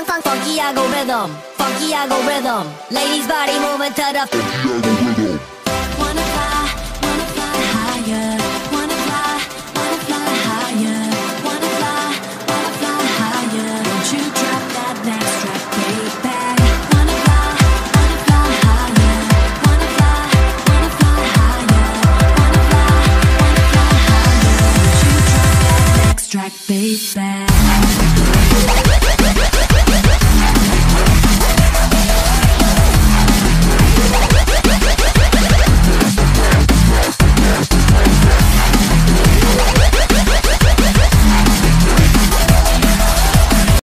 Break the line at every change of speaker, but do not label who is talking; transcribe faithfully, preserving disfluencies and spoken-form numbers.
funk, funk, funky algorithm, funky algorithm. Ladies body moving to the funky algorithm.